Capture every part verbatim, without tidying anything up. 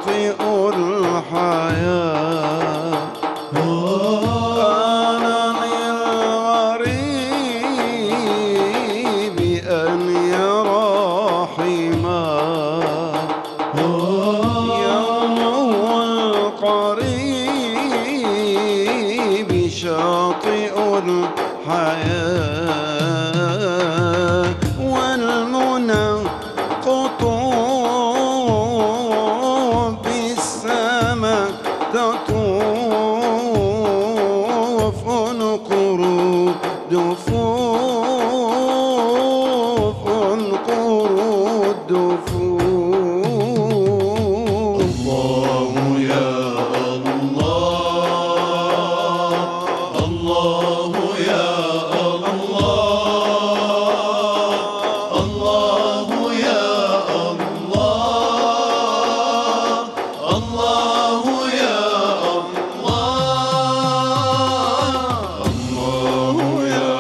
شاطئ الحياة. أنا للغريب أن يرى حماه، يومه القريب شاطئ الحياة، والمنى قطوف بالسماء تطوف، انقروا دفوف، انقروا الدفوف. الله يا الله، الله يا الله، الله يا الله، الله يا الله، الله يا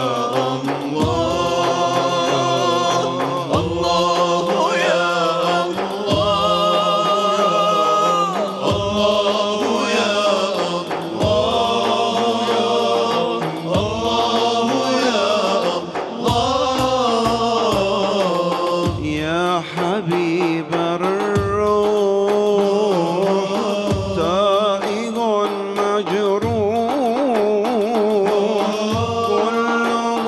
الله، الله يا يا حبيب الروح تائه مجروح، كله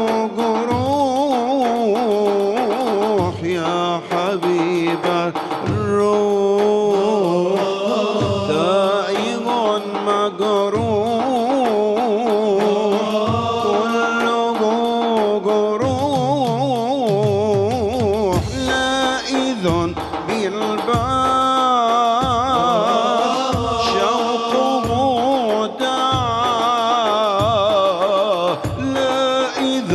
جروح. يا حبيب الروح تائه مجروح، كله جروح. لائذ بالباب شوقه دعاه، لائذ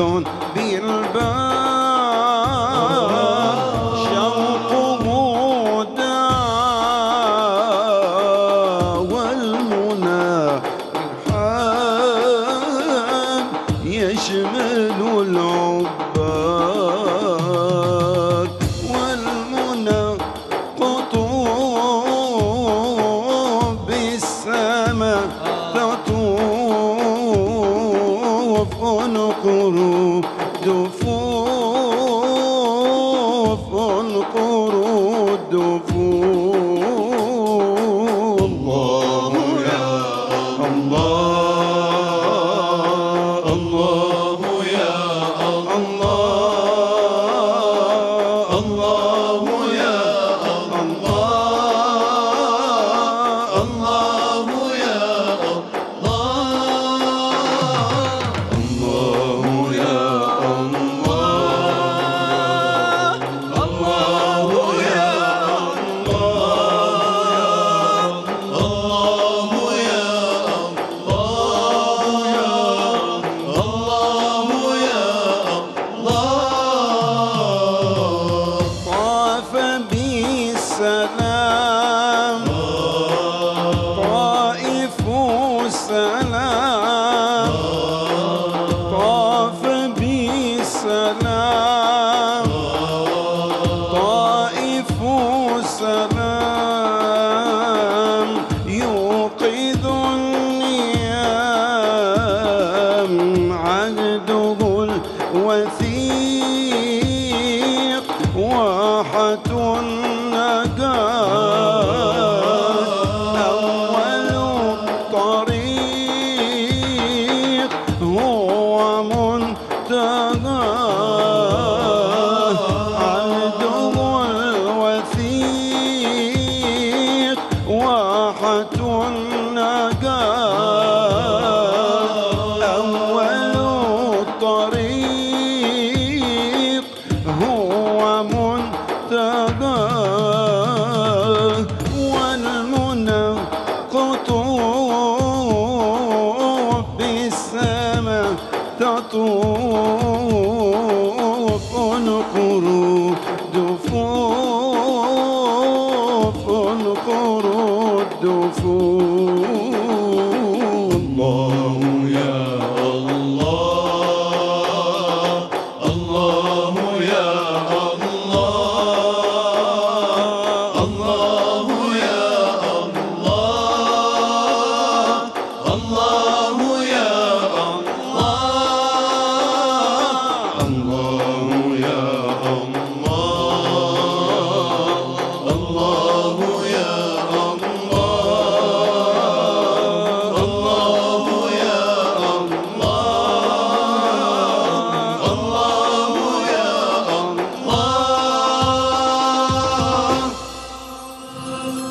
بالباب شوقه دعاه، والمنى رحاب يشمل العباد، والمنى قطوف بالسماء تطوف، انقروا دفوف، انقروا الدفوف. الله يا الله، الله يا الله، الله يا الله، الله يا الله، الله يا الله، الله يا طاف بالسلام طائف السلام، طاف بالسلام طائف السلام، يوقظ النيام عهده الوثيق، واحة النجاة أول الطريق هو منتهاه، عهده الوثيق واحة النجاة أول الطريق هو منتهاه، والمنى قطوف بالسماء تطوف، انقروا دفوف، انقروا الدفوف. الله يا الله، الله يا الله، الله يا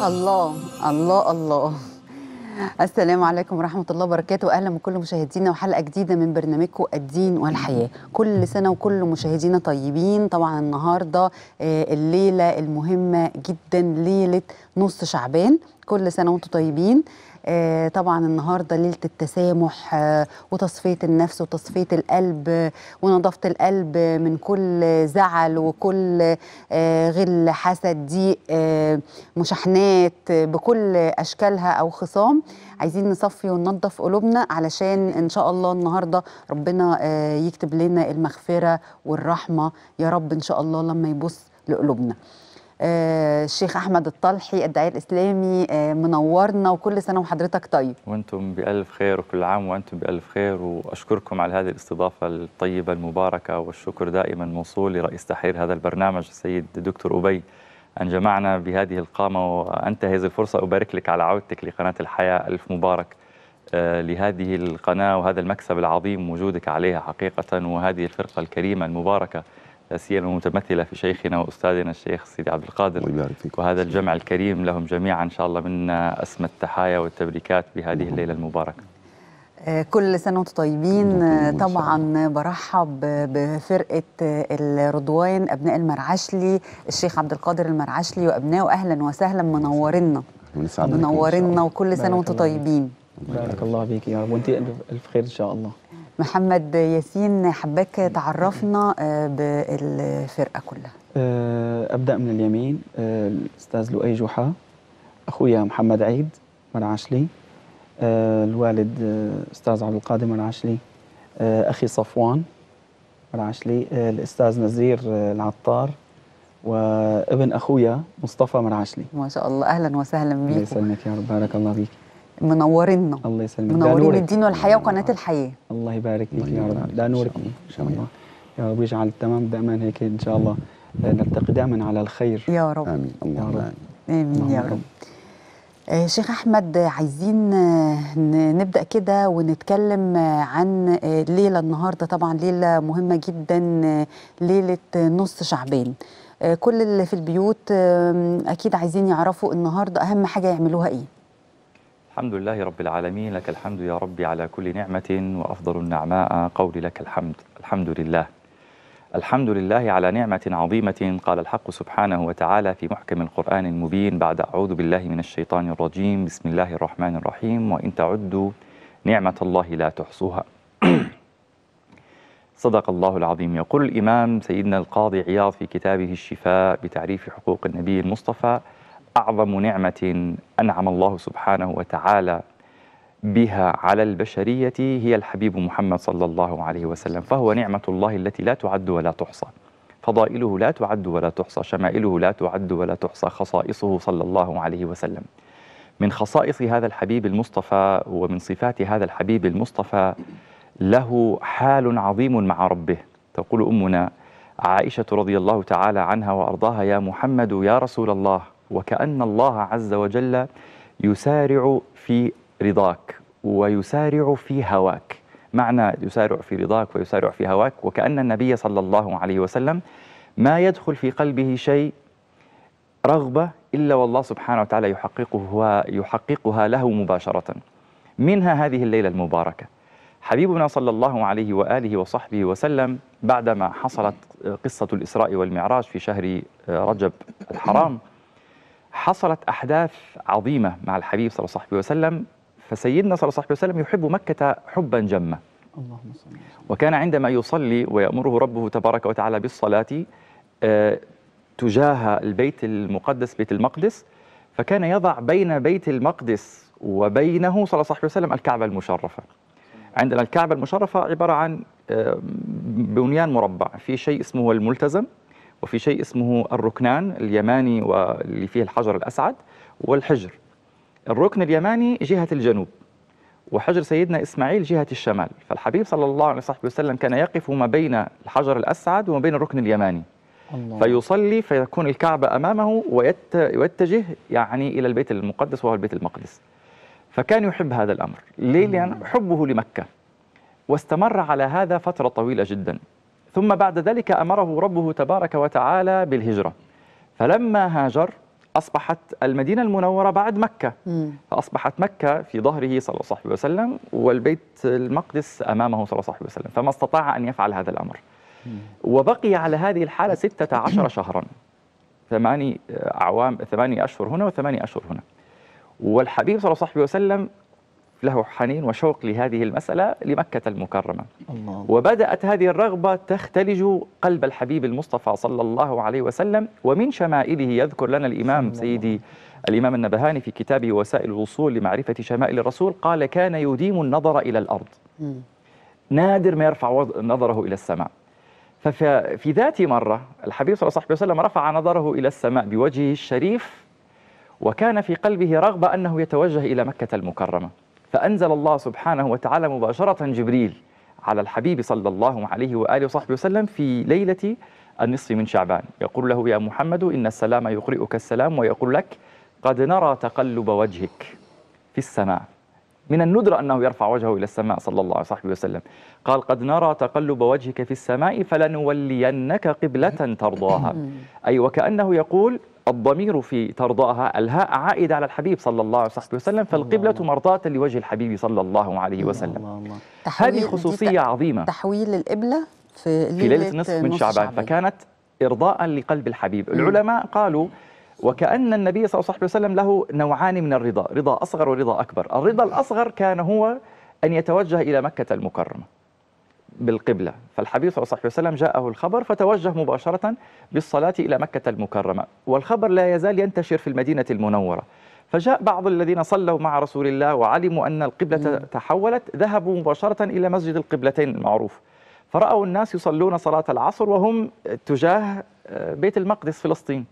الله الله الله. السلام عليكم ورحمة الله وبركاته، أهلا بكل مشاهدينا وحلقة جديدة من برنامجكم الدين والحياة. كل سنة وكل مشاهدينا طيبين. طبعا النهاردة الليلة المهمة جدا، ليلة نص شعبان، كل سنة وانتم طيبين. آه طبعا النهارده ليله التسامح آه وتصفيه النفس وتصفيه القلب آه ونظافه القلب من كل زعل وكل آه غل، حسد، ضيق، آه مشاحنات آه بكل اشكالها او خصام. عايزين نصفي وننظف قلوبنا علشان ان شاء الله النهارده ربنا آه يكتب لنا المغفره والرحمه يا رب ان شاء الله لما يبص لقلوبنا. آه الشيخ أحمد الطلحي الداعية الإسلامي آه منورنا، وكل سنة وحضرتك طيب. وأنتم بألف خير، وكل عام وأنتم بألف خير، وأشكركم على هذه الاستضافة الطيبة المباركة، والشكر دائما موصول لرئيس تحرير هذا البرنامج السيد دكتور أبي أن جمعنا بهذه القامة. وأنتهز الفرصة أبارك لك على عودتك لقناة الحياة، ألف مبارك آه لهذه القناة وهذا المكسب العظيم وجودك عليها حقيقة، وهذه الفرقة الكريمة المباركة لا سيما متمثلة في شيخنا وأستاذنا الشيخ سيدي عبد القادر، وهذا الجمع الكريم لهم جميعا إن شاء الله منا أسمى التحايا والتبريكات بهذه الليلة المباركة. كل سنة وانتم طيبين. طبعا برحب بفرقة الرضوان أبناء المرعشلي، الشيخ عبد القادر المرعشلي وأبنائه، أهلا وسهلا، منورنا منورنا، وكل سنة وانتم طيبين. بارك الله فيك يا رب، وانت ألف خير إن شاء الله. محمد ياسين، حباك تعرفنا بالفرقة كلها. أبدأ من اليمين، الأستاذ لؤي جحا، أخويا محمد عيد مرعشلي، الوالد أستاذ عبد القادر مرعشلي، أخي صفوان مرعشلي، الأستاذ نزير العطار، وابن أخويا مصطفى مرعشلي. ما شاء الله، أهلا وسهلا بيكم. الله يسلمك يا رب، بارك الله فيك. منورنا. الله يسلمك، منورين الدين والحياة وقناة الحياة. الله يبارك فيك يا رب، لا نورك ان شاء الله يا رب، يجعل التمام دائما هيك ان شاء الله، نلتقي دائما على الخير يا رب. امين اللهم امين. امين يا رب. آه شيخ احمد، عايزين آه نبدا كده ونتكلم آه عن آه ليله النهارده، طبعا ليله مهمه جدا، آه ليله نص شعبان. آه كل اللي في البيوت آه اكيد عايزين يعرفوا النهارده اهم حاجه يعملوها ايه. الحمد لله رب العالمين، لك الحمد يا ربي على كل نعمة، وأفضل النعماء قولي لك الحمد. الحمد لله الحمد لله على نعمة عظيمة. قال الحق سبحانه وتعالى في محكم القرآن المبين بعد أعوذ بالله من الشيطان الرجيم، بسم الله الرحمن الرحيم، وإن تعدوا نعمة الله لا تحصوها. صدق الله العظيم. يقول الإمام سيدنا القاضي عياض في كتابه الشفاء بتعريف حقوق النبي المصطفى: أعظم نعمة أنعم الله سبحانه وتعالى بها على البشرية هي الحبيب محمد صلى الله عليه وسلم، فهو نعمة الله التي لا تعد ولا تحصى، فضائله لا تعد ولا تحصى، شمائله لا تعد ولا تحصى، خصائصه صلى الله عليه وسلم. من خصائص هذا الحبيب المصطفى ومن صفات هذا الحبيب المصطفى له حال عظيم مع ربه. تقول أمنا عائشة رضي الله تعالى عنها وأرضاها: يا محمد يا رسول الله، وكأن الله عز وجل يسارع في رضاك ويسارع في هواك. معنى يسارع في رضاك ويسارع في هواك، وكأن النبي صلى الله عليه وسلم ما يدخل في قلبه شيء رغبة إلا والله سبحانه وتعالى يحققه يحققها له مباشرة. منها هذه الليلة المباركة. حبيبنا صلى الله عليه وآله وصحبه وسلم بعدما حصلت قصة الإسراء والمعراج في شهر رجب الحرام، حصلت أحداث عظيمة مع الحبيب صلى الله عليه وسلم، فسيدنا صلى الله عليه وسلم يحب مكة حبا جما، اللهم صل. وكان عندما يصلي ويأمره ربه تبارك وتعالى بالصلاة آه تجاه البيت المقدس بيت المقدس، فكان يضع بين بيت المقدس وبينه صلى الله عليه وسلم الكعبة المشرفة. عندنا الكعبة المشرفة عبارة عن آه بنيان مربع، في شيء اسمه الملتزم، وفي شيء اسمه الركنان اليماني واللي فيه الحجر الأسعد، والحجر. الركن اليماني جهة الجنوب، وحجر سيدنا إسماعيل جهة الشمال. فالحبيب صلى الله عليه وسلم كان يقف ما بين الحجر الأسعد وما بين الركن اليماني، الله. فيصلي فيكون الكعبة أمامه ويتجه يعني إلى البيت المقدس وهو البيت المقدس. فكان يحب هذا الأمر. ليه؟ لأن حبه لمكة، واستمر على هذا فترة طويلة جدا. ثم بعد ذلك أمره ربه تبارك وتعالى بالهجرة، فلما هاجر أصبحت المدينة المنورة بعد مكة، مم. فأصبحت مكة في ظهره صلى الله عليه وسلم والبيت المقدس أمامه صلى الله عليه وسلم، فما استطاع أن يفعل هذا الأمر. وبقي على هذه الحالة ستة عشر شهرا، ثماني أعوام، ثمانية أشهر هنا وثمانية أشهر هنا. والحبيب صلى الله عليه وسلم له حنين وشوق لهذه المسألة لمكة المكرمة. الله. وبدأت هذه الرغبة تختلج قلب الحبيب المصطفى صلى الله عليه وسلم. ومن شمائله يذكر لنا الإمام سيدي الإمام النبهاني في كتابه وسائل الوصول لمعرفة شمائل الرسول، قال: كان يديم النظر إلى الأرض، مم. نادر ما يرفع نظره إلى السماء. ففي ذات مرة الحبيب صلى الله عليه وسلم رفع نظره إلى السماء بوجهه الشريف، وكان في قلبه رغبة أنه يتوجه إلى مكة المكرمة، فأنزل الله سبحانه وتعالى مباشرة جبريل على الحبيب صلى الله عليه وآله وصحبه وسلم في ليلة النصف من شعبان، يقول له: يا محمد إن السلام يقرئك السلام، ويقول لك: قد نرى تقلب وجهك في السماء. من الندرة أنه يرفع وجهه إلى السماء صلى الله عليه وسلم. قال: قد نرى تقلب وجهك في السماء فلنولينك قبلة ترضاها. أي وكأنه يقول الضمير في ترضاها الهاء عائدة على الحبيب صلى الله عليه وسلم، فالقبلة مرضاة لوجه الحبيب صلى الله عليه وسلم. الله الله. هذه خصوصية عظيمة تحويل القبلة في في ليلة نصف من شعبان، فكانت إرضاء لقلب الحبيب. العلماء قالوا وكأن النبي صلى الله عليه وسلم له نوعان من الرضا، رضا أصغر ورضا أكبر. الرضا الأصغر كان هو أن يتوجه إلى مكة المكرمة بالقبلة، فالحبيب صلى الله عليه وسلم جاءه الخبر فتوجه مباشرة بالصلاة إلى مكة المكرمة، والخبر لا يزال ينتشر في المدينة المنورة. فجاء بعض الذين صلوا مع رسول الله وعلموا أن القبلة تحولت، ذهبوا مباشرة إلى مسجد القبلتين المعروف، فرأوا الناس يصلون صلاة العصر وهم تجاه بيت المقدس فلسطين.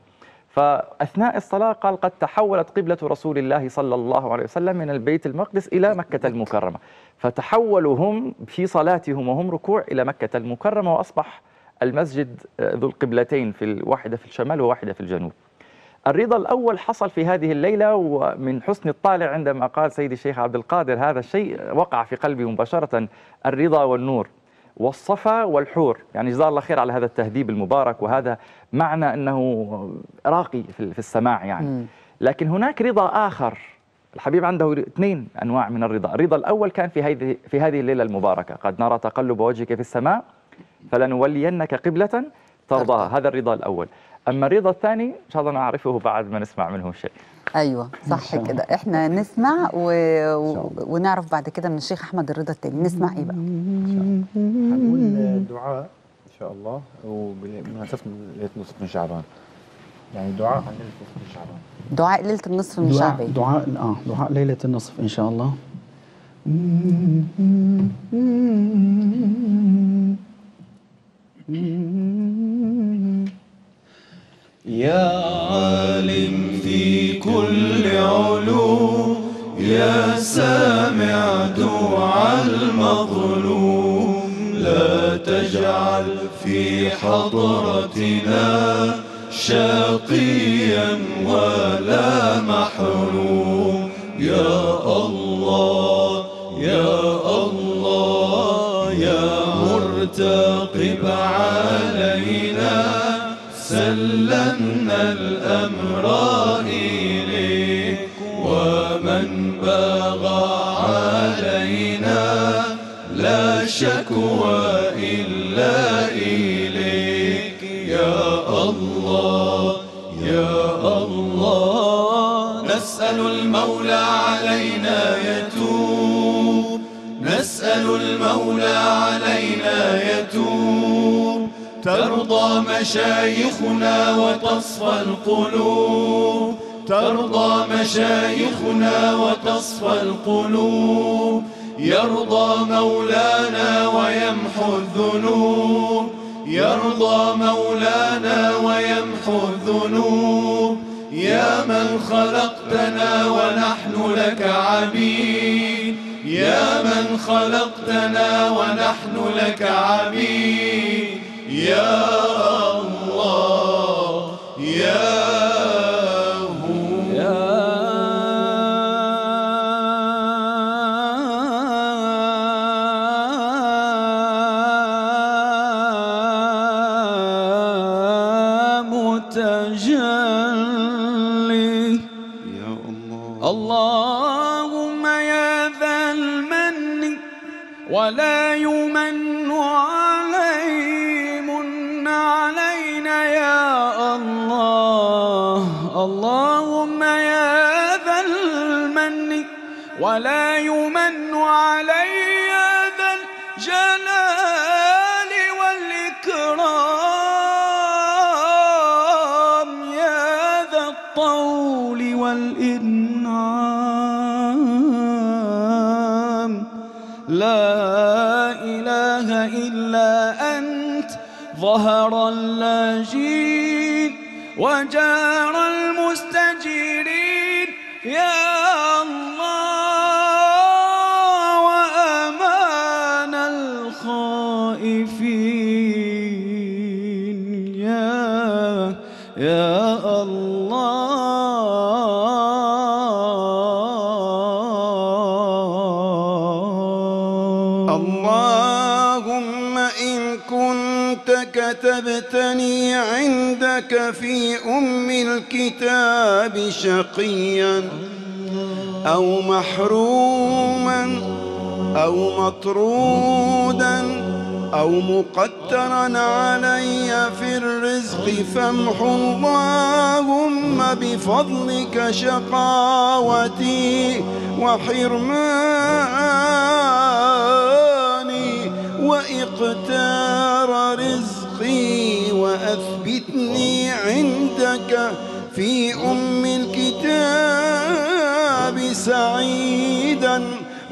فأثناء الصلاة قال: قد تحولت قبلة رسول الله صلى الله عليه وسلم من البيت المقدس إلى مكة المكرمة، فتحولوا هم في صلاتهم وهم ركوع إلى مكة المكرمة، وأصبح المسجد ذو القبلتين، في واحدة في الشمال وواحدة في الجنوب. الرضا الأول حصل في هذه الليلة، ومن حسن الطالع عندما قال سيدي الشيخ عبد القادر هذا الشيء وقع في قلبي مباشرة: الرضا والنور والصفا والحور. يعني جزاه الله خير على هذا التهذيب المبارك، وهذا معنى أنه راقي في السماع يعني. لكن هناك رضا آخر، الحبيب عنده اثنين أنواع من الرضا. الرضا الأول كان في هذه في هذه الليلة المباركة: قد نرى تقلب وجهك في السماء فلنولينك قبلة ترضاها. هذا الرضا الأول. أما الرضا الثاني إن شاء الله نعرفه بعد ما نسمع منه شيء. ايوه صح كده، احنا نسمع و... و... ونعرف بعد كده من الشيخ احمد الرضا التاني. نسمع ايه بقى؟ هنقول دعاء ان شاء الله، وبمناسبه ليله نصف من شعبان، يعني دعاء عن ليله نصف من شعبان. دعاء ليله النصف من دعاء شعبان. دعاء اه دعاء ليله النصف ان شاء الله. يا عالم في كل علوم، يا سامع دعاء المظلوم، لا تجعل في حضرتنا شقيا ولا محروم. يا الله يا الله يا مرتقب علينا، سلمنا الأمر إليك، ومن بغى علينا لا شكوى إلا إليك. يا الله يا الله نسأل المولى علينا يتوب، نسأل المولى علينا يتوب، ترضى مشايخنا وتصفى القلوب، ترضى مشايخنا وتصفى القلوب، يرضى مولانا ويمحو الذنوب، يرضى مولانا ويمحو الذنوب. يا من خلقتنا ونحن لك عبيد، يا من خلقتنا ونحن لك عبيد. يا الله يا هو يا متجلي ولا يمن علي من علينا يا الله. اللهم يا ذا المن ولا يمن علي يا ذا الجلال والإكرام يا ذا الطول والإنعام. لا إله إلا أنت ظهر اللاجين وجار المستجيرين يا الله وأمان الخائفين يا يا الله. اللهم إن كنت كتبتني عندك في أم الكتاب شقيا أو محروما أو مطرودا أو مقترا علي في الرزق فامح اللهم بفضلك شقاوتي وحرماني وإقتار رزقي وأثبتني عندك في أم الكتاب سعيدا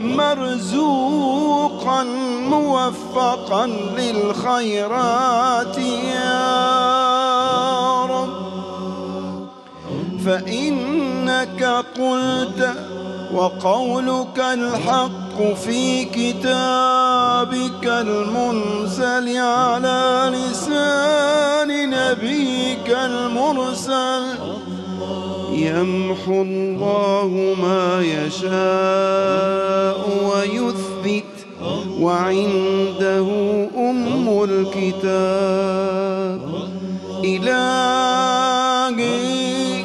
مرزوقا موفقا للخيرات يا رب. فإنك قلت وقولك الحق في كتابك المنزل على لسان نبيك المرسل يمحو الله ما يشاء ويثبت وعنده أم الكتاب. إلهي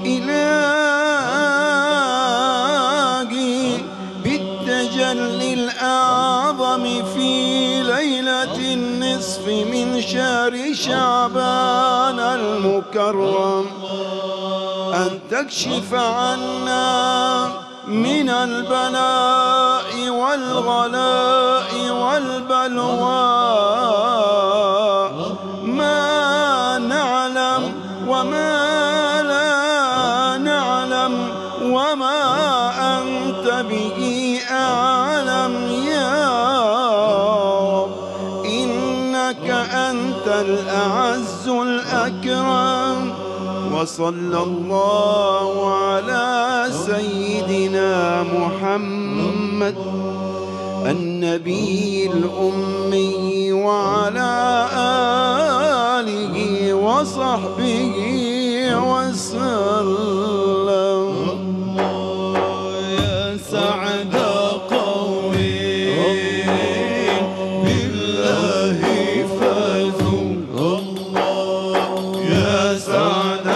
إلهي بالتجلي الأعظم في ليلة النصف من شهر شعبان المكرم أن تكشف عنا من البلاء والغلاء والبلوى ما نعلم وما لا نعلم وما أنت به أعلم يا رب. إنك أنت الأعز الأكرم. وصلى الله على سيدنا محمد النبي الأمي وعلى آله وصحبه وسلم. يا سعد قومي بالله فازوا. يا سعد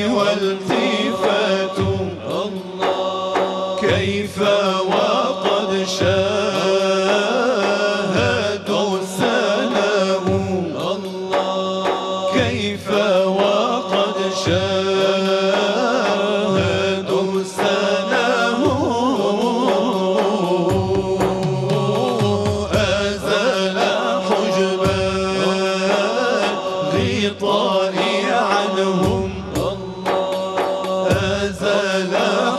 والتفات الله كيف وقد غطائي عنهم أزال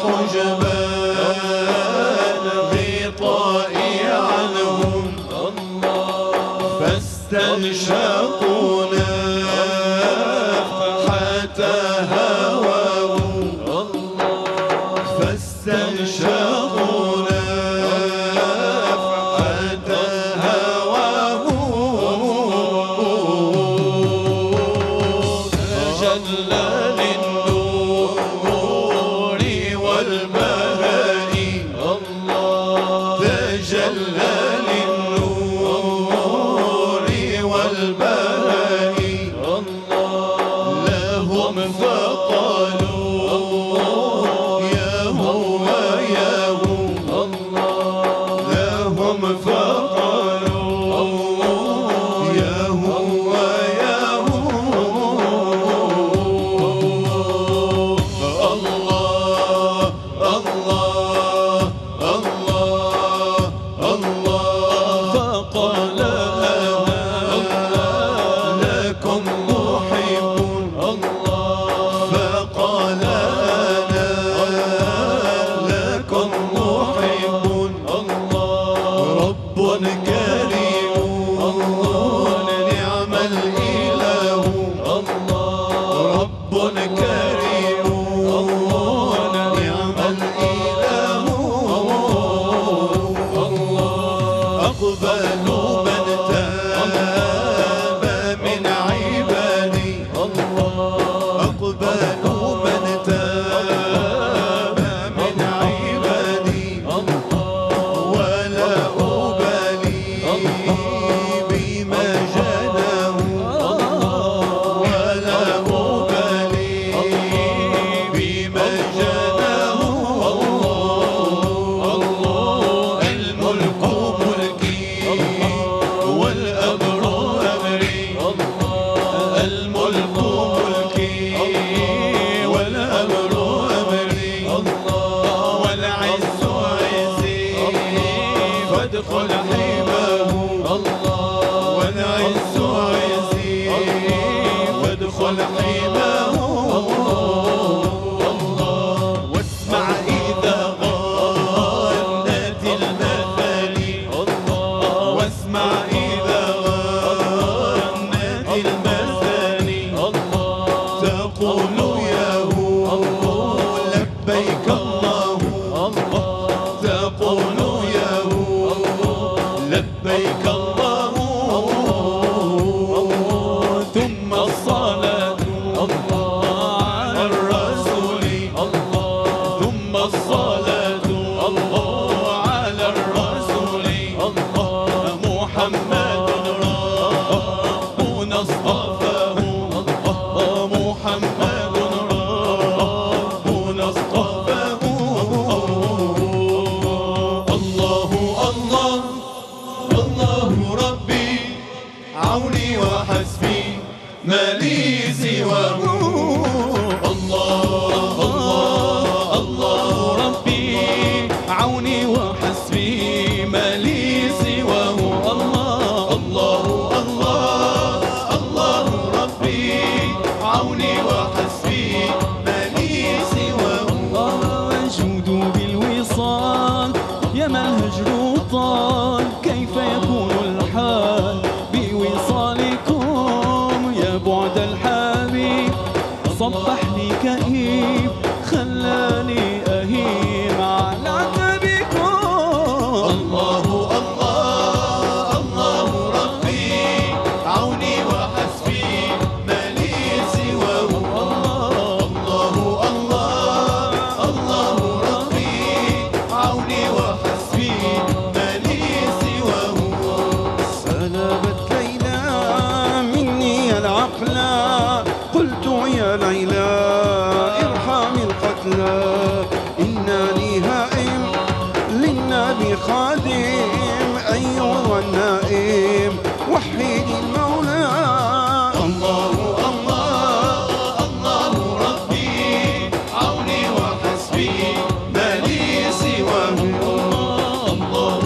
حجبان غطائي عنهم فاستنشقونا حتى هواه فاستنشقونا حتى هواه تجلى للنور والبهاء تجلى للنور والبهاء لهم فقالوا يا هو يا هو لهم فقالوا يا هو يا هو الله الله الله الله فقال أنا لكم محب فقال أنا لكم محب رب كريم نعم الإله رب كريم نعم الإله أقبلوا من تاب من عبادي أقبلوا من تاب من عبادي ولا أبالي بما جناه ولا أبالي بما جناه الملك ملكي والأمر أمري الملك ملكي والأمر أمري والعز عزي فادخل حماه والعز عزي فادخل حماه واسمع إذا غنت المثالي واسمع إذا غنت المثالي تقول يا هو لبيك الله تقول يا هو لبيك الله ثم الصلاة على الرسول ثم الصلاة على الرسول محمد ربنا اصطفاه محمد ربنا اصطفاه الله الله الله ربي عوني وحسبي ما لي سواه الله الله الله ربي عوني وحسبي ما لي سواه الله الله الله الله ربي عوني وحسبي ما لي سواه أجود بالوصال يا ما الهجر طال كيف يكون الحال بوصالكم يا بعد الحبيب صبحني كئيب خلاني أهيم على عتبكم الله الله الله ربي عوني وحسبي ما لي سواه الله الله الله ربي عوني وحسبي ما لي سواه سلبت ليلى مني العقل قلت يا ليلى ارحم القتلى إنني هائم للنبي خادم أيها النائم وحيد المولى الله الله الله ربي عوني وحسبي ما لي سواه الله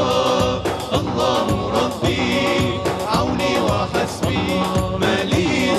الله الله ربي عوني وحسبي ما لي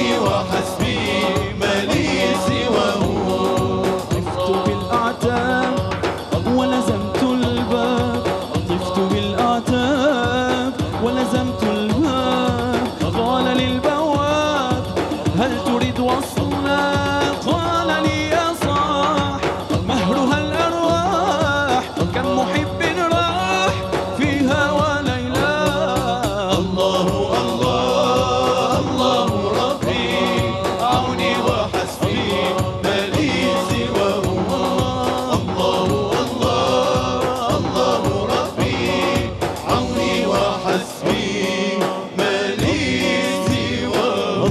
عوني وحسبي ما لي سواه. طفت بالأعتاب ولزمت الباب، طفت بالأعتاب ولزمت الباب. قال للبواب هل تريد وصلنا؟ قال لي يا صاح مهرها الأرواح، كم محب راح فيها وليلى. الله الله الله ربي عوني وحسبي ما لي سواه. الله الله الله ربي عوني وحسبي ما لي سواه.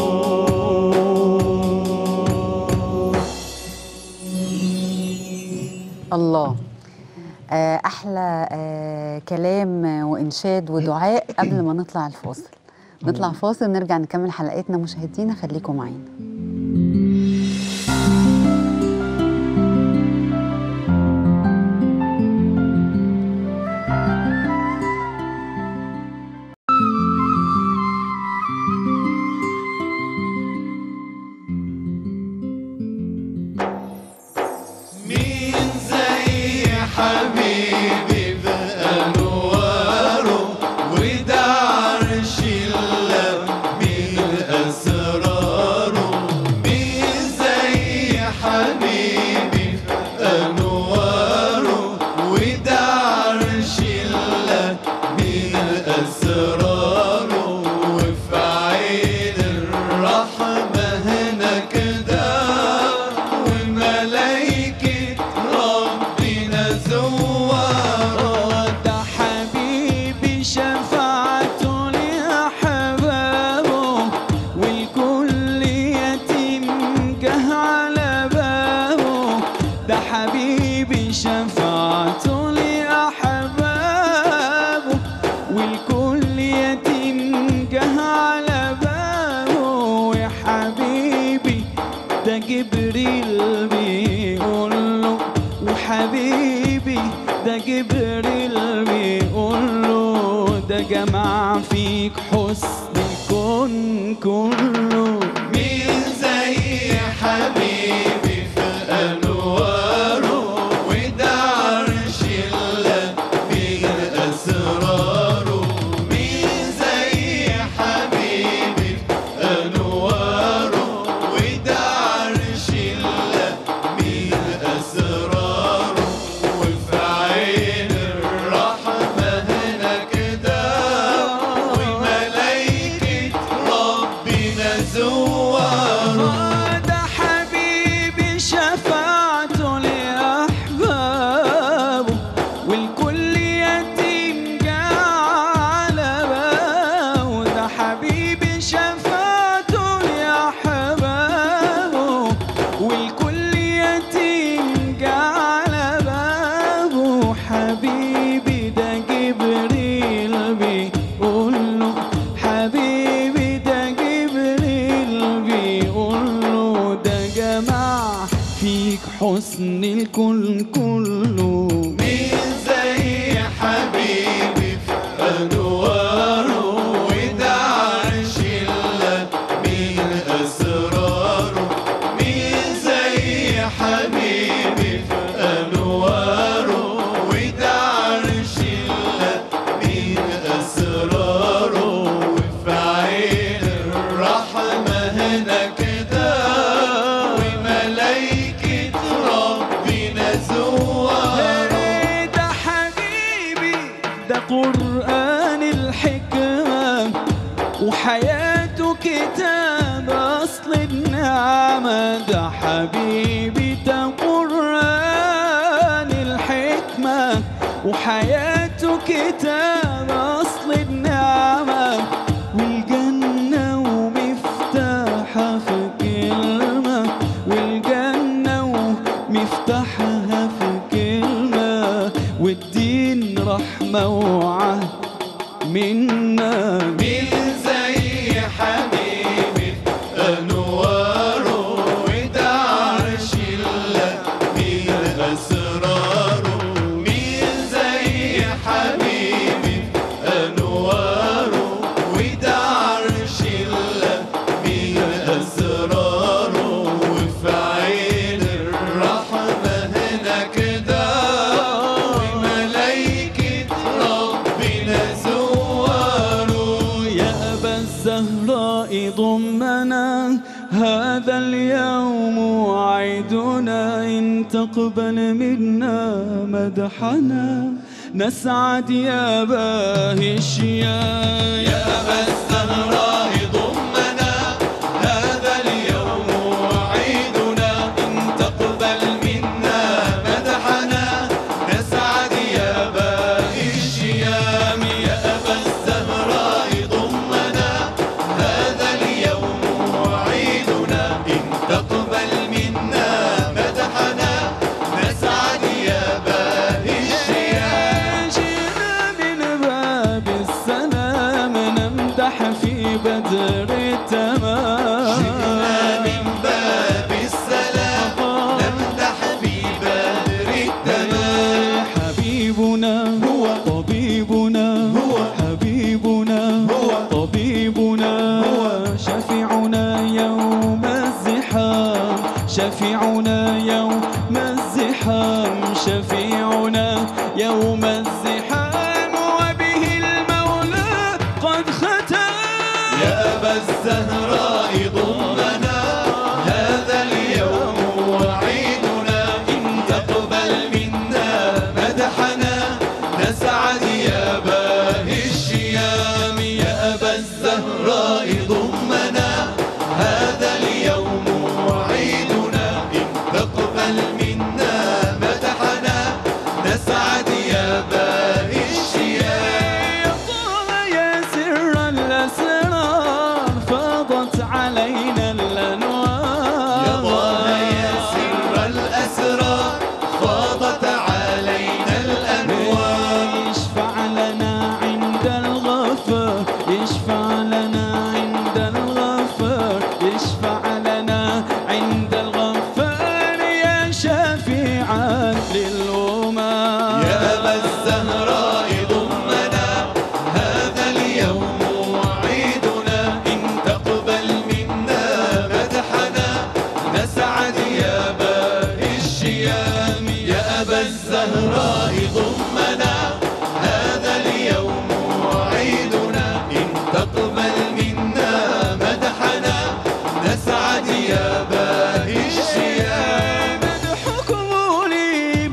الله. آه، أحلى آه، كلام وإنشاد ودعاء قبل ما نطلع الفاصل. نطلع فاصل نرجع نكمل حلقتنا مشاهدينا، خليكم معانا. مين زي حبيبي بأنواره وده عرش الله من أسراره. مين زي حبيبي بأنواره وده عرش الله من أسراره. وفي عين الرحمة هناك ده وملايكة ربنا زواره. ده حبيبي شفاعته لأحبابه والكل يتيم جه على بابه. ده حبيبي شفاعته لأحبابه والكل يتيم جه على بابه. يا حبيبي ده جبريل بيقول له، وحبيبي ده جبريل بيقول له ده جمع فيك حسن الكون كله. مين زي حبيبي في أنواره وده عرش الله من أسراره. مين زي حبيبي في أنواره وده عرش الله من أسراره. وفي عين الرحمة هناك ده وملايكة ربنا زواره. ده حبيبي شفاعته لأحبابه والكل يتيم جه على بابه. ده حبيبي شفاعته لأحبابه والكل يتيم جه على بابه. حبيبي ده جبريل بيقول له، حبيبي ده جبريل بيقول له ده جمع فيك حسن الكون كله. مين زي حبيبي في أنواره وده عرش الله من أسراره. مين زي حبيبي في أنواره وده عرش الله من أسراره. وفي عين الرحمة هناك ده وملايكة ربنا زواره. ده حبيبي ده قرآن الحكمة وحياته كتاب أصل النعمة. ده حبيبي ده قرآن الحكمة وحياته كتاب أصل النعمة. والجنة ومفتاحها في كلمة، والجنة ومفتاحها في كلمة. والدين رحمة وعهد منا. مين زي حبيبي أنواره وده عرش الله من أسراره. مين زي حبيبي ضمنا هذا اليوم وعيدنا إن تقبل منا مدحنا نسعد يا باهي الشيام يا أبا الزهراء ضمنا هذا اليوم وعيدنا إن تقبل منا مدحنا نسعد يا باهي الشيام يا أبا الزهراء ضمنا هذا اليوم وعيدنا إن تقبل منا مدحنا نسعد يا باهي الشيام جئنا من باب السلام نمدح في بدر التمام جئنا من باب السلام نمدح في بدر التمام حبيبنا هو طبيبنا هو حبيبنا هو طبيبنا هو شفيعنا يوم الزحام شفيعنا يوم الزحام شفيعنا يوم الزحام وبه المولى قد ختم يا أبا الزهراء ضمنا هذا اليوم وعيدنا إن تقبل منا مدحنا نسعد يا باهي الشيام يا أبا الزهراء ضمنا هذا اليوم وعيدنا إن تقبل منا مدحنا نسعد يا باهي الشيام يا طه يا سر الأسرار فاضت علينا الأنوار يا طه يا سر الأسرار فاضت علينا الأنوار يشفع لنا عند الغفار يشفع لنا عند الغفار يشفع لنا عند الغفار يا شفيعا للأمم يا أبا الزهراء ضمنا هذا اليوم وعيدنا إن تقبل منا مدحنا نسعد يا باهي الشيام يا أبا الزهراء ضمنا هذا اليوم وعيدنا إن تقبل منا مدحنا نسعد يا باهي الشيام مدحكم لي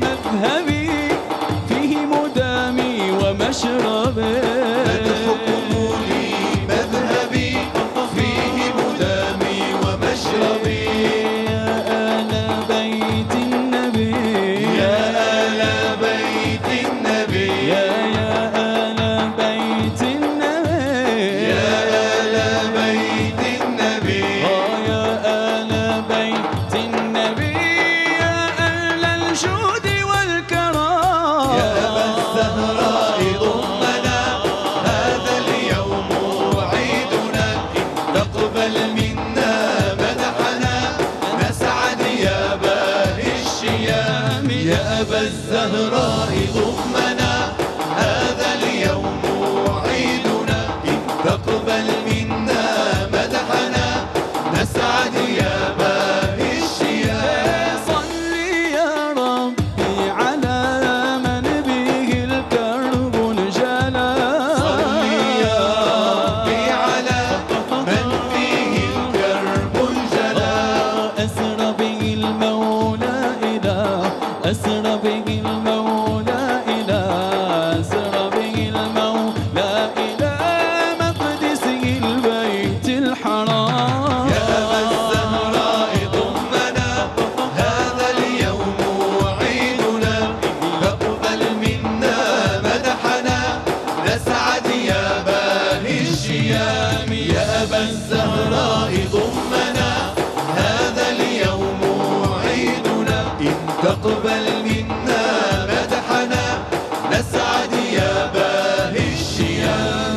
مذهبي فيه مدامي ومشربي مدحكم لي مذهبي فيه مدامي ومشربي يا آل بيت النبي يا آل بيت النبي يا يا آل بيت النبي يا آل بيت النبي آه يا آل بيت النبي يا أهل الجود والكرام يا أبا الزهراء ضمنا هذا اليوم وعيدنا إن تقبل منا مدحنا نسعد يا باهي الشيام يا أبا الزهراء ضمنا هذا اليوم وعيدنا إن تقبل منا مدحنا نسعد يا باهي الشيام صل يا ربي على من به الكرب انجلى صل يا ربي على من فيه الكرب انجلى أسرى به المولى إلى أسرى به المولى إلى أسرى به المولى إلى مقدسه البيت الحرام يا أبا الزهراء ضمنا هذا اليوم وعيدنا إن تقبل منا مدحنا نسعد يا باهي الشيام يا أبا الزهراء ضمنا هذا اليوم وعيدنا إن تقبل منا مدحنا نسعد يا باهي الشيام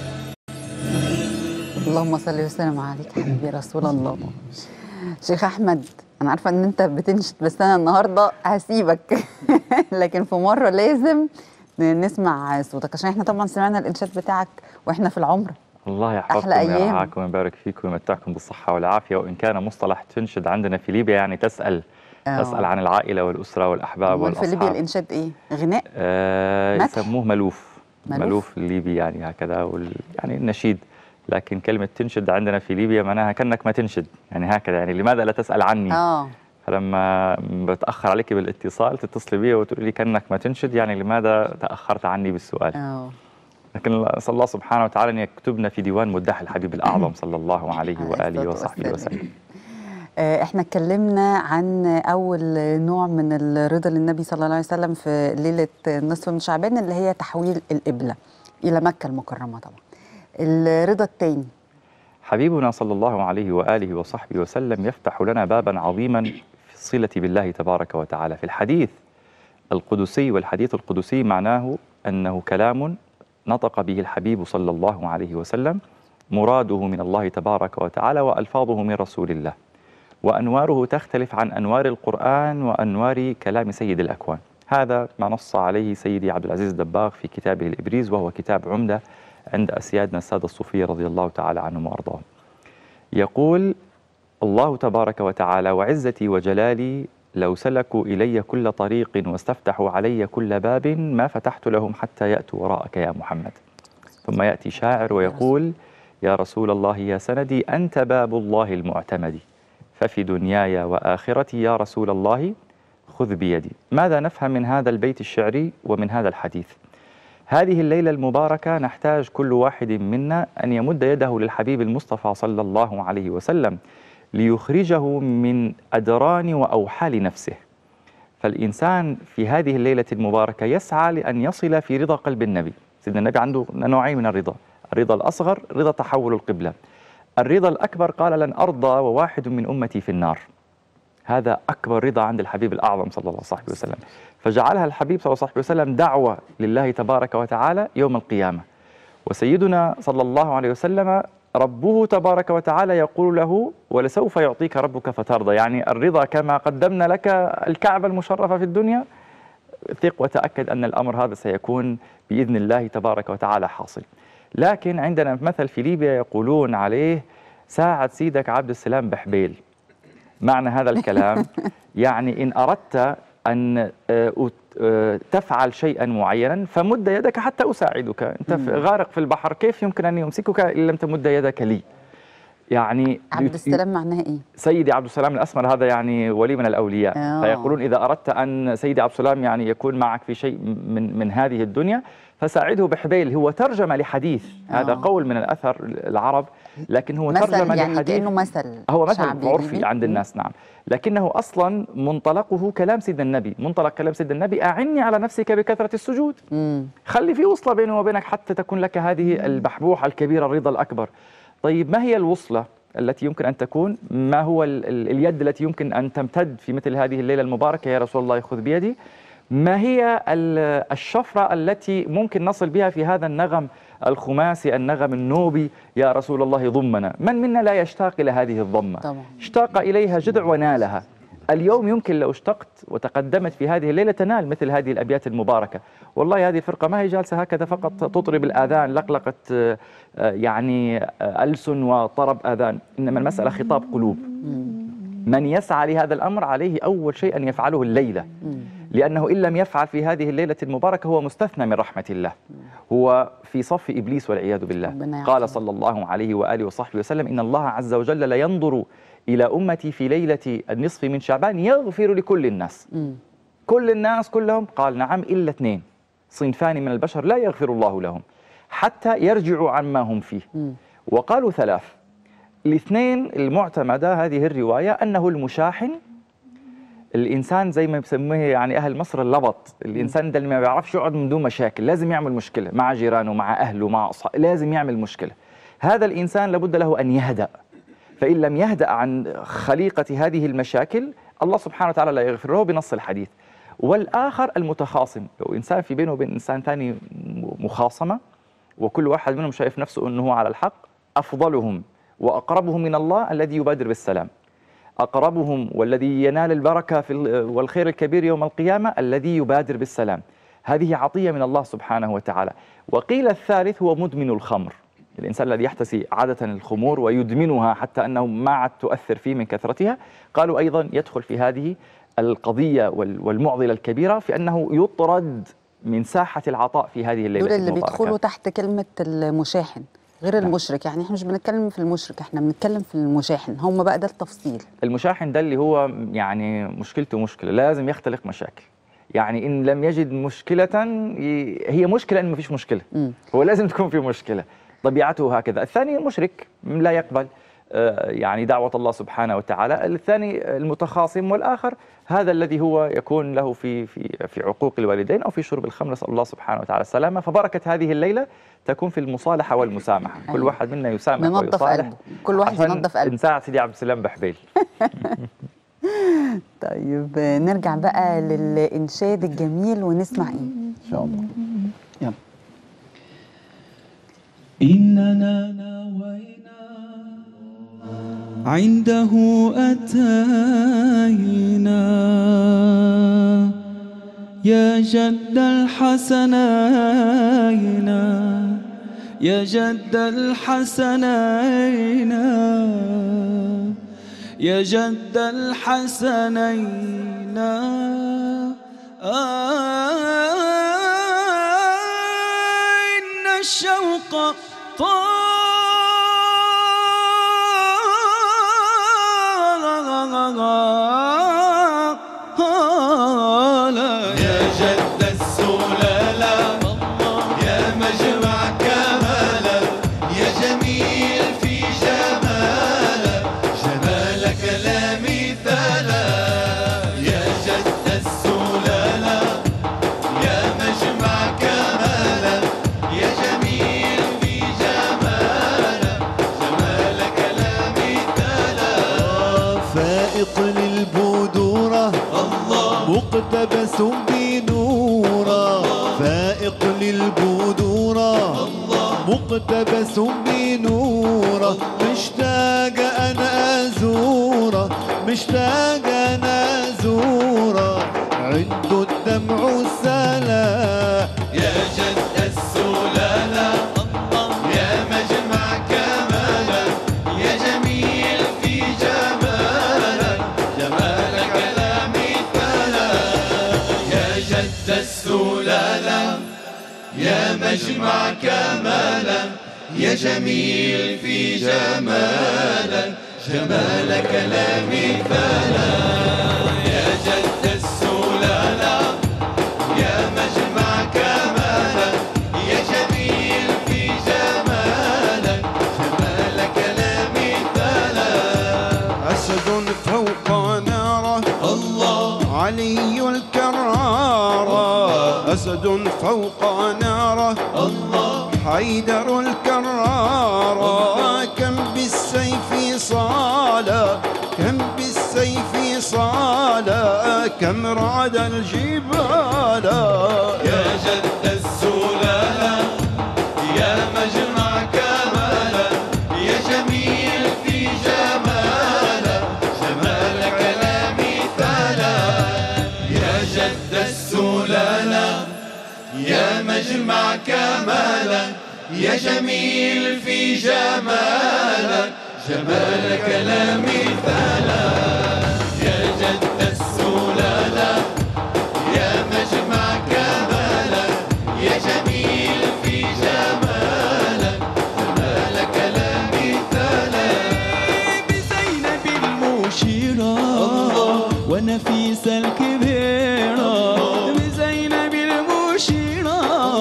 اللهم صل وسلم عليك حبيبي رسول الله. شيخ احمد، انا عارفه ان انت بتنشد بس انا النهارده هسيبك لكن في مره لازم نسمع صوتك عشان احنا طبعا سمعنا الانشاد بتاعك واحنا في العمره. الله يحفظكم أحلى أيام. ويرعاكم ويبارك فيكم ويمتعكم بالصحة والعافية. وإن كان مصطلح تنشد عندنا في ليبيا يعني تسأل أوه. تسأل عن العائلة والأسرة والأحباب أمال في ليبيا والأصحاب. الانشاد ايه؟ غناء؟ آه مدح؟ يسموه ملوف ملوف؟ ملوف الليبي يعني هكذا وال... يعني النشيد لكن كلمة تنشد عندنا في ليبيا معناها كأنك ما تنشد، يعني هكذا، يعني لماذا لا تسأل عني؟ اه فلما بتأخر عليك بالاتصال تتصلي بي وتقولي لي كأنك ما تنشد، يعني لماذا تأخرت عني بالسؤال؟ اه لكن أسأل الله سبحانه وتعالى أن يكتبنا في ديوان مدح الحبيب الأعظم صلى الله عليه وآله وصحبه وسلم. آه، احنا اتكلمنا عن اول نوع من الرضا للنبي صلى الله عليه وسلم في ليله نصف من شعبان اللي هي تحويل القبله الى مكه المكرمه. طبعا الرضا الثاني حبيبنا صلى الله عليه وآله وصحبه وسلم يفتح لنا بابا عظيما في الصلة بالله تبارك وتعالى. في الحديث القدسي، والحديث القدسي معناه أنه كلام نطق به الحبيب صلى الله عليه وسلم، مراده من الله تبارك وتعالى وألفاظه من رسول الله، وأنواره تختلف عن أنوار القرآن وأنوار كلام سيد الأكوان. هذا ما نص عليه سيدي عبد العزيز الدباغ في كتابه الإبريز، وهو كتاب عمدة عند أسيادنا السادة الصوفية رضي الله تعالى عنهم وأرضاهم. يقول الله تبارك وتعالى: وعزتي وجلالي لو سلكوا إلي كل طريق واستفتحوا علي كل باب ما فتحت لهم حتى يأتوا وراءك يا محمد. ثم يأتي شاعر ويقول: يا رسول الله يا سندي أنت باب الله المعتمد، ففي دنياي وآخرتي يا رسول الله خذ بيدي. ماذا نفهم من هذا البيت الشعري ومن هذا الحديث؟ هذه الليلة المباركة نحتاج كل واحد منا أن يمد يده للحبيب المصطفى صلى الله عليه وسلم ليخرجه من أدران وأوحال نفسه. فالإنسان في هذه الليلة المباركة يسعى لأن يصل في رضا قلب النبي. سيدنا النبي عنده نوعين من الرضا: الرضا الأصغر رضا تحول القبلة، الرضا الأكبر قال: لن أرضى وواحد من أمتي في النار. هذا أكبر رضا عند الحبيب الأعظم صلى الله عليه وسلم، فجعلها الحبيب صلى الله عليه وسلم دعوة لله تبارك وتعالى يوم القيامة. وسيدنا صلى الله عليه وسلم ربه تبارك وتعالى يقول له: ولسوف يعطيك ربك فترضى. يعني الرضا كما قدمنا لك الكعبة المشرفة في الدنيا، ثق وتأكد أن الأمر هذا سيكون بإذن الله تبارك وتعالى حاصل. لكن عندنا مثل في ليبيا يقولون عليه: ساعد سيدك عبد السلام بحبيل. معنى هذا الكلام يعني إن أردت أن تفعل شيئا معينا فمد يدك حتى أساعدك. أنت غارق في البحر، كيف يمكن أن يمسكك إن لم تمد يدك لي؟ يعني عبد السلام معناها إيه؟ سيدي عبد السلام الأسمر، هذا يعني ولي من الأولياء. أوه. فيقولون إذا أردت أن سيدي عبد السلام يعني يكون معك في شيء من من هذه الدنيا فساعده بحبيل. هو ترجمة لحديث. أوه. هذا قول من الأثر العرب، لكن هو ترجمة يعني لحديث، كأنه مثل هو مثل عرفي عند الناس. نعم، لكنه أصلا منطلقه كلام سيدنا النبي. منطلق كلام سيدنا النبي: أعني على نفسك بكثرة السجود. مم. خلي في وصلة بينه وبينك حتى تكون لك هذه البحبوحة الكبيرة، الرضا الأكبر. طيب ما هي الوصلة التي يمكن أن تكون؟ ما هو ال ال اليد التي يمكن أن تمتد في مثل هذه الليلة المباركة؟ يا رسول الله خذ بيدي. ما هي الشفرة التي ممكن نصل بها في هذا النغم الخماسي، النغم النوبي؟ يا رسول الله ضمنا. من منا لا يشتاق إلى هذه الضمة؟ طبعا. اشتاق إليها جذع ونالها. اليوم يمكن لو اشتقت وتقدمت في هذه الليلة تنال مثل هذه الأبيات المباركة. والله هذه الفرقة ما هي جالسة هكذا فقط تطرب الآذان لقلقة يعني ألسن وطرب آذان، إنما المسألة خطاب قلوب. من يسعى لهذا الأمر عليه أول شيء أن يفعله الليلة، لأنه إن لم يفعل في هذه الليلة المباركة هو مستثنى من رحمة الله، هو في صف إبليس والعياذ بالله. قال صلى الله عليه وآله وصحبه وسلم: إن الله عز وجل لا ينظر إلى أمتي في ليلة النصف من شعبان يغفر لكل الناس. م. كل الناس كلهم؟ قال نعم، إلا اثنين، صنفان من البشر لا يغفر الله لهم حتى يرجعوا عما هم فيه. م. وقالوا ثلاث. الاثنين المعتمدة هذه الرواية أنه المشاحن، الإنسان زي ما بسموه يعني أهل مصر اللبط، الإنسان ده اللي ما بيعرفش يقعد من دون مشاكل، لازم يعمل مشكلة مع جيرانه مع أهله مع أصحابه، لازم يعمل مشكلة. هذا الإنسان لابد له أن يهدأ، فإن لم يهدأ عن خليقة هذه المشاكل الله سبحانه وتعالى لا يغفر له بنص الحديث. والآخر المتخاصم، لو إنسان في بينه وبين إنسان ثاني مخاصمة وكل واحد منهم شايف نفسه أنه على الحق، أفضلهم وأقربهم من الله الذي يبادر بالسلام، أقربهم والذي ينال البركة في والخير الكبير يوم القيامة الذي يبادر بالسلام. هذه عطية من الله سبحانه وتعالى. وقيل الثالث هو مدمن الخمر، الإنسان الذي يحتسي عادة الخمور ويدمنها حتى أنه ما عاد تؤثر فيه من كثرتها. قالوا أيضا يدخل في هذه القضية والمعضلة الكبيرة في أنه يطرد من ساحة العطاء في هذه الليلة دول اللي المباركة. بيدخلوا تحت كلمة المشاحن. غير المشرك، يعني احنا مش بنتكلم في المشرك، احنا بنتكلم في المشاحن، هم بقى ده التفصيل. المشاحن ده اللي هو يعني مشكلته مشكلة لازم يختلق مشاكل، يعني إن لم يجد مشكلة هي مشكلة إن ما فيش مشكلة، م. هو لازم تكون في مشكلة، طبيعته هكذا. الثاني مشرك لا يقبل يعني دعوة الله سبحانه وتعالى. الثاني المتخاصم، والآخر هذا الذي هو يكون له في في في عقوق الوالدين أو في شرب الخمر، نسأل الله سبحانه وتعالى السلامة. فبركة هذه الليلة تكون في المصالحة والمسامحة، كل واحد منا يسامح ويصالح، كل واحد ينظف قلبه. نساعد سيدي عبد السلام بحبيل. طيب نرجع بقى للإنشاد الجميل ونسمع إيه إن شاء الله. يلا. إننا نوينا عنده أتينا يا جد الحسنين يا جد الحسنين يا جد الحسنين آه إن الشوق طال يا جد السلالة يا مجمع كمالة يا جميل في جمالة جمالك لا مثال. يا جد السلالة يا مجمع كمالة يا جميل في جمالة جمالك لا مثال. فائق للبدورة مقتبس بنورا فائق للبدورة مقتبس بنورا مشتاق أنا أزوره مشتاق أنا أزوره عنده الدمع سلا. يا جد السلالة يا مجمع كمالة يا جميل في جمالك جمالك لا مثال. يا جد السلالة يا مجمع كمالة يا جميل في جمالك جمالك لا مثال. يا جد السلالة يا مجمع كمالة يا جميل في جمالك جمالك لا مثال. أسد فوق ناره الله علي الكرارة أسد فوق ناره الله حيدر الكرارة كم بالسيف صالا كم بالسيف صالا كم رعد الجبال. يا جد السلالة يا مجمع كمالة يا جميل في جمالة جمالك لا مثال. يا جد السلالة يا مجمع كمالة يا جميل في جمالك جمالك لا مثال. يا جد السلالة يا مجمع كمالة يا جميل في جمالك جمالك لا مثال. بزينب المشيرة ونفيسة الكبيرة بزينب المشيرة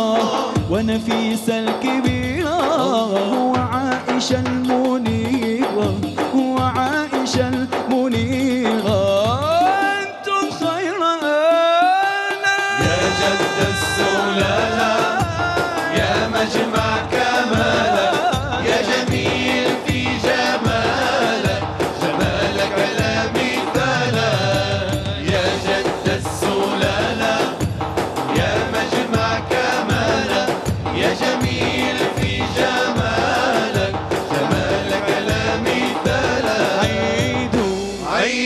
ونفيسة الكبيرة وعائشة المنيرة وعائشة المنيرة أنتم خير آلا. يا جد السلالة يا مجمع كمالة يا جميل في جمالك جمالك لا مثال. يا جد السلالة يا مجمع كمالة يا جميل في جمالك جمالك لا مثال. عيدوا عيد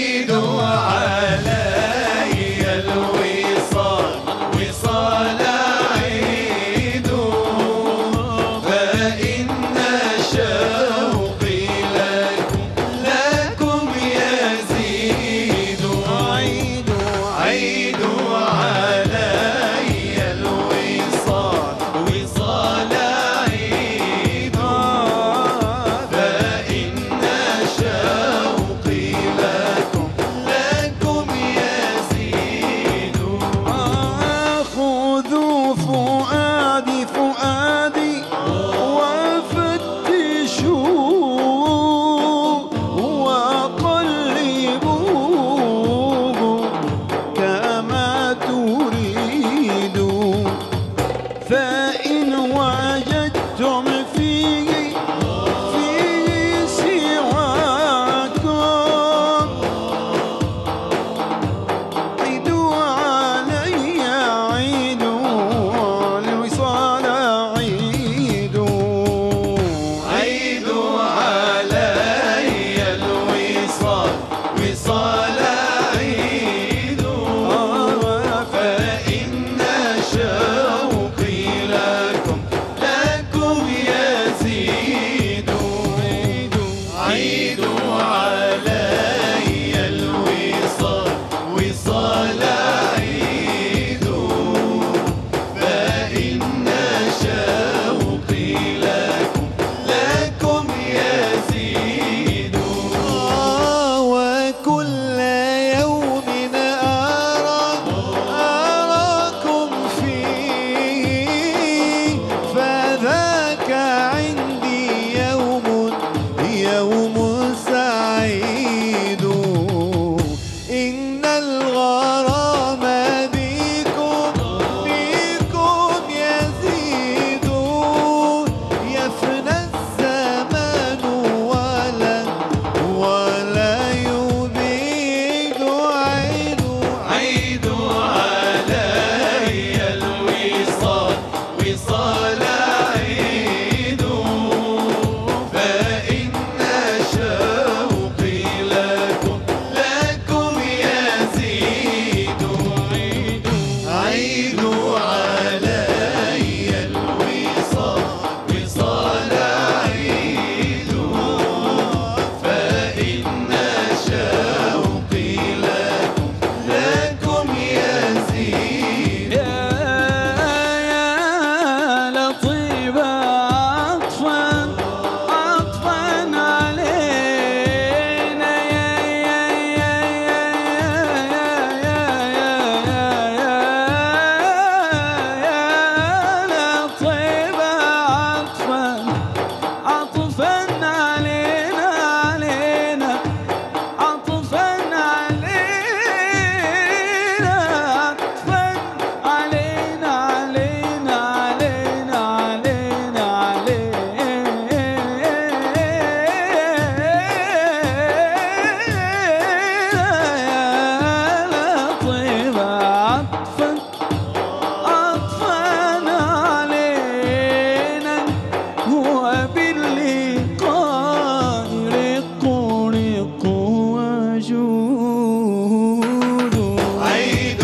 وجود عيد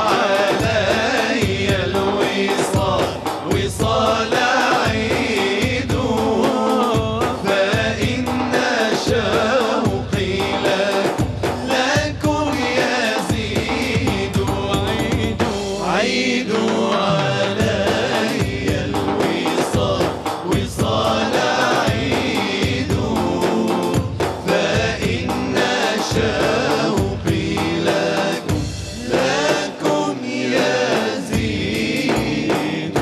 علي الوصال وصال عيد فإن شوقي لك لكم يزيد عيد عيد علي الوصال وصال عيد فإن شوقي لكم لكم يزيد.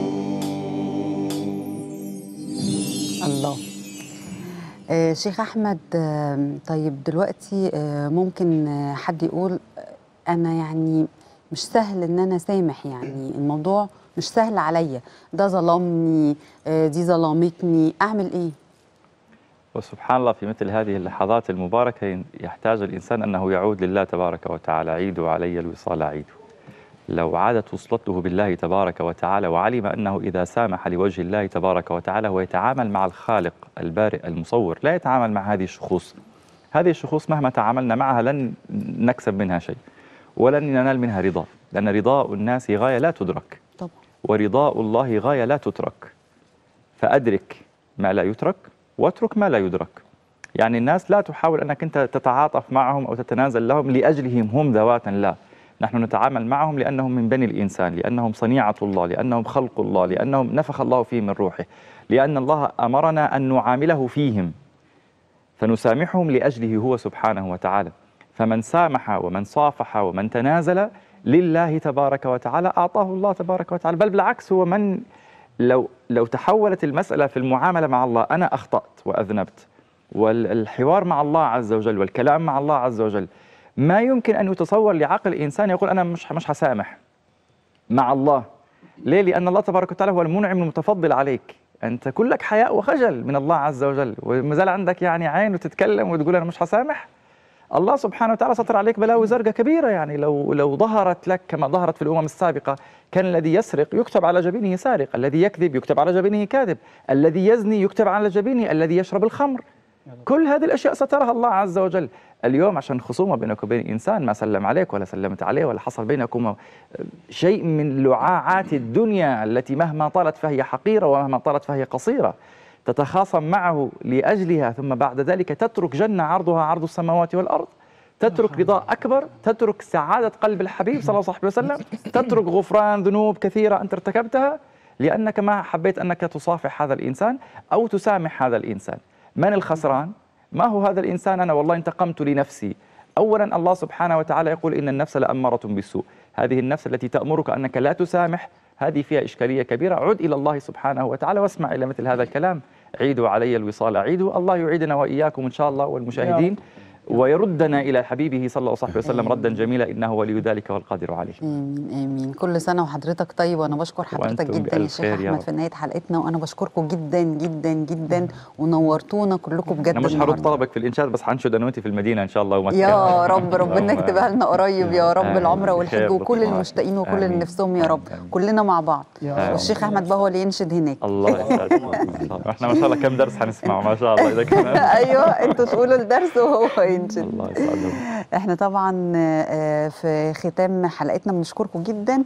الله. آه شيخ أحمد، آه طيب دلوقتي آه ممكن آه حد يقول آه، أنا يعني مش سهل إن أنا سامح، يعني الموضوع مش سهل عليا، ده ظلمني، آه دي ظلمتني، أعمل إيه؟ وسبحان الله في مثل هذه اللحظات المباركة يحتاج الإنسان أنه يعود لله تبارك وتعالى. عيد علي الوصال عيد. لو عادت وصلته بالله تبارك وتعالى وعلم أنه إذا سامح لوجه الله تبارك وتعالى هو يتعامل مع الخالق البارئ المصور، لا يتعامل مع هذه الشخوص. هذه الشخوص مهما تعاملنا معها لن نكسب منها شيء ولن ننال منها رضا، لأن رضاء الناس غاية لا تدرك طبعا. ورضاء الله غاية لا تترك. فأدرك ما لا يترك واترك ما لا يدرك. يعني الناس لا تحاول أنك أنت تتعاطف معهم أو تتنازل لهم لأجلهم هم ذواتا، لا، نحن نتعامل معهم لأنهم من بني الإنسان، لأنهم صنيعة الله، لأنهم خلق الله، لأنهم نفخ الله فيهم من روحه، لأن الله أمرنا أن نعامله فيهم فنسامحهم لأجله هو سبحانه وتعالى. فمن سامح ومن صافح ومن تنازل لله تبارك وتعالى أعطاه الله تبارك وتعالى. بل بالعكس، هو من لو لو تحولت المسألة في المعاملة مع الله، أنا أخطأت وأذنبت، والحوار مع الله عز وجل والكلام مع الله عز وجل، ما يمكن أن يتصور لعقل إنسان يقول أنا مش مش هسامح مع الله. ليه؟ لأن الله تبارك وتعالى هو المنعم المتفضل عليك، أنت كلك حياء وخجل من الله عز وجل، وما زال عندك يعني عين وتتكلم وتقول أنا مش هسامح. الله سبحانه وتعالى سطر عليك بلاوي زرقاء كبيرة، يعني لو لو ظهرت لك كما ظهرت في الأمم السابقة، كان الذي يسرق يكتب على جبينه سارق، الذي يكذب يكتب على جبينه كاذب، الذي يزني يكتب على جبينه، الذي يشرب الخمر. كل هذه الأشياء سترها الله عز وجل. اليوم عشان خصومة بينك وبين إنسان ما سلم عليك ولا سلمت عليه ولا حصل بينكم شيء من لعاعات الدنيا التي مهما طالت فهي حقيرة ومهما طالت فهي قصيرة، تتخاصم معه لأجلها، ثم بعد ذلك تترك جنة عرضها عرض السماوات والأرض، تترك رضا أكبر، تترك سعادة قلب الحبيب صلى الله عليه وسلم، تترك غفران ذنوب كثيرة أنت ارتكبتها لأنك ما حبيت أنك تصافح هذا الإنسان أو تسامح هذا الإنسان. من الخسران؟ ما هو هذا الإنسان؟ أنا والله انتقمت لنفسي. أولا الله سبحانه وتعالى يقول إن النفس لأمارة بالسوء. هذه النفس التي تأمرك أنك لا تسامح هذه فيها إشكالية كبيرة. عد إلى الله سبحانه وتعالى واسمع إلى مثل هذا الكلام. عيدوا علي الوصال عيدوا. الله يعيدنا وإياكم إن شاء الله والمشاهدين، ويردنا إلى حبيبه صلى الله عليه وسلم ردا جميلا، إنه ولي ذلك والقادر عليه. آمين آمين. كل سنة وحضرتك طيب، وأنا بشكر حضرتك جدا يا شيخ أحمد في نهاية حلقتنا، وأنا بشكركم جدا جدا جدا ونورتونا كلكم بجد. أنا مش هرد طلبك في الإنشاد، بس هنشد أنا وأنت في المدينة إن شاء الله ومكة. يا رب ربنا يكتبها لنا قريب يا رب، العمرة والحج وكل المشتاقين وكل اللي نفسهم يا رب، كلنا مع بعض. والشيخ أحمد بقى هو اللي ينشد هناك. الله يسعدك. احنا ما شاء الله كم درس هنسمعه ما شاء الله إذا كان. أيوه أنتوا تقولوا الدرس وهو ينشد. الله يسعدك. احنا طبعا في ختام حلقتنا بنشكركم جدا،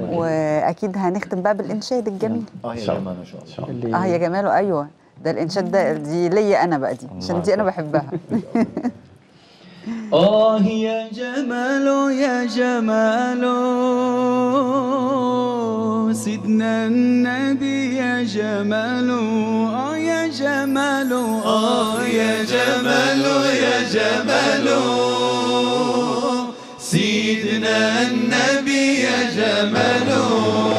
واكيد هنختم بقى بالانشاد الجميل. اه يا جمال ان شاء الله. اه يا جماله. ايوه ده الانشاد ده دي ليا انا بقى، دي عشان دي انا بحبها. آه يا جماله يا جماله سيدنا النبي يا جماله، آه يا جماله آه يا جماله يا جماله سيدنا النبي يا جماله.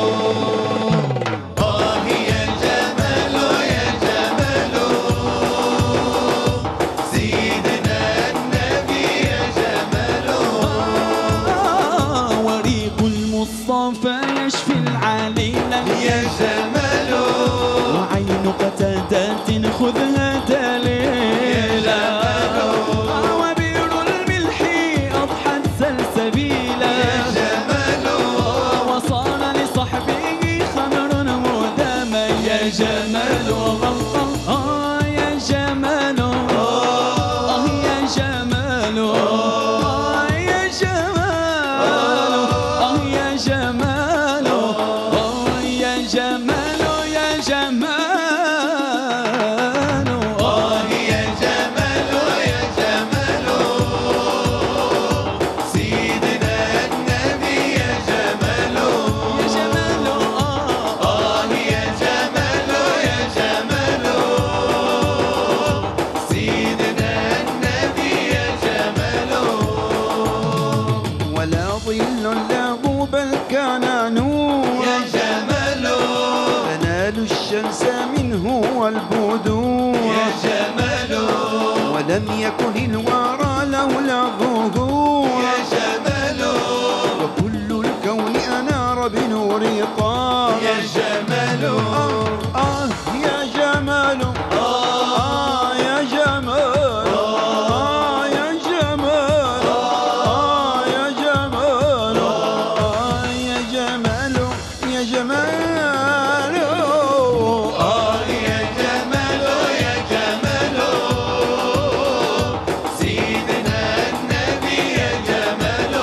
يشفي العليلة يا جماله، وعين قتادات خذها دليلا، وبئر الملح أضحت سلسبيلا، يا جماله، وصار لصحبه خمر مداما، يا جماله آه يا جماله آه يا جماله جماله آه يا جماله آه يا جماله آه يا جماله يا جماله آه يا جماله يا جماله سيدنا النبي يا جماله يا جماله آه آه يا جماله يا جماله سيدنا النبي يا جماله ولا ظل له بل كان نور يا جماله تنال الشمس منه والبدور يا جماله ولم يكن الورى لولا ظهور يا جماله وكل الكون أنار بنور طه يا جماله آه, آه يا جماله آه يا جمال آه يا جمال آه يا جمال آه يا جمال يا جمال آه يا جماله يا جماله سيدنا النبي يا جماله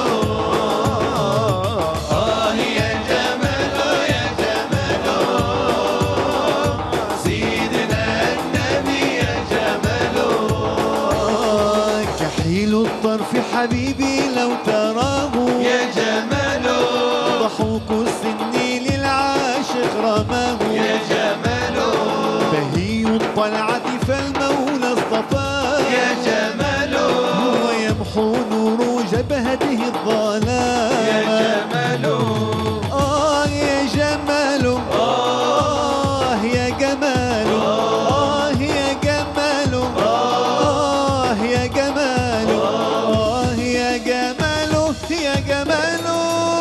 آه يا جماله يا جماله سيدنا النبي يا جماله كحيل الطرف حبيبي لو تراه يا جماله ضحوك السن للعاشق رماه يا جماله بهي الطلعة فالمولى اصطفاه يا جماله ويمحو نور جبهته الظلام يا جماله آه يا جماله آه يا جماله آه يا جماله آه يا جماله آه يا جماله يا جماله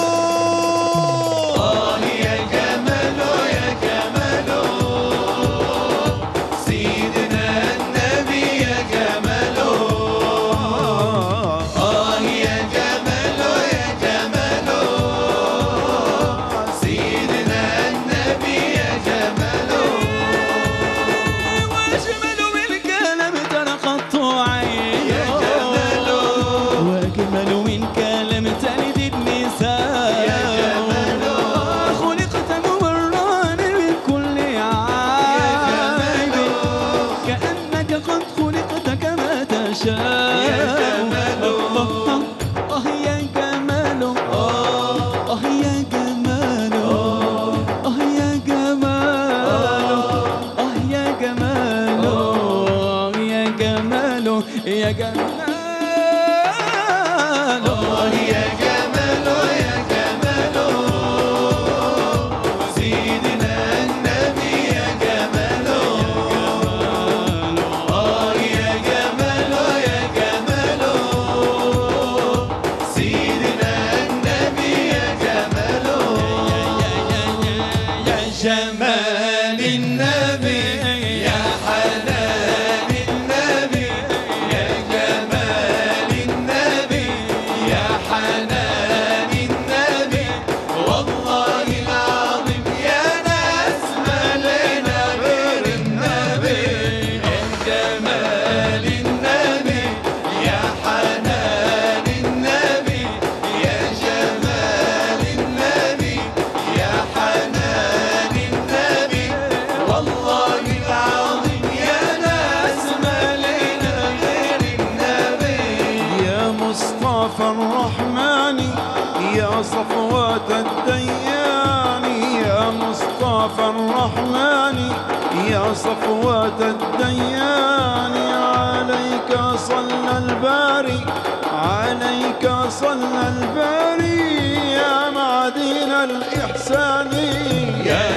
آه يا جماله يا جماله سيدنا النبي يا جماله آه يا جماله يا جماله سيدنا النبي يا جماله وأجمل من كلام ترقط عينه يا جماله وأجمل من كلام تلد النساء يا جماله خلقت مبران من كل عيب كأنك قد خلقت كما تشاء يا جماله آه يا جماله آه يا جماله آه يا جماله آه يا جماله آه يا جماله يا جماله آه يا جماله يا جماله سيدنا النبي يا جماله آه يا جماله يا جماله سيدنا النبي يا جماله يا جمال النبي يا حنان النبي يا جمال النبي يا حنان النبي والله العظيم يا ناس ما لنا غير النبي يا جمال النبي يا حنان النبي يا جمال النبي يا حنان النبي والله العظيم يا ناس ما لنا غير النبي يا مصطفى الرحمن يا صفوة الديان يا مصطفى الرحمن يا صفوة الديان عليك صلى الباري عليك صلى الباري يا معدن الإحسان يا